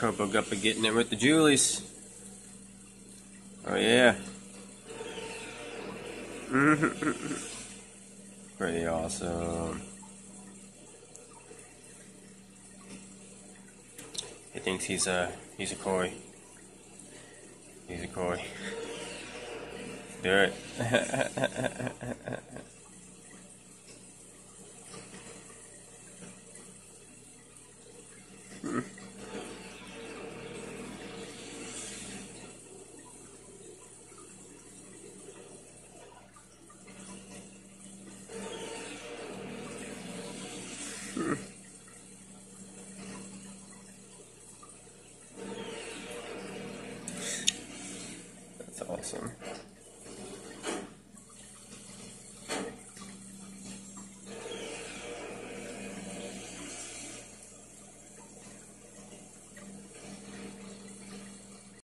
Cobra Guppy getting it with the Julies. Oh yeah. Pretty awesome. He thinks he's a koi. He's a koi. Do it. That's awesome.